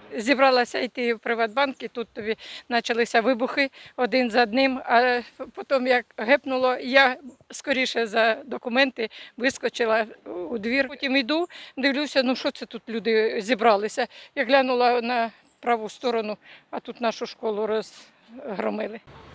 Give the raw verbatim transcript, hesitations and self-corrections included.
зібралася йти в Приватбанк, і тут тобі почалися вибухи один за одним, а потім як гепнуло, я скоріше за документи вискочила у двір. Потім йду, дивлюся, ну що це тут люди зібралися. Я глянула на праву сторону, а тут нашу школу розгромили.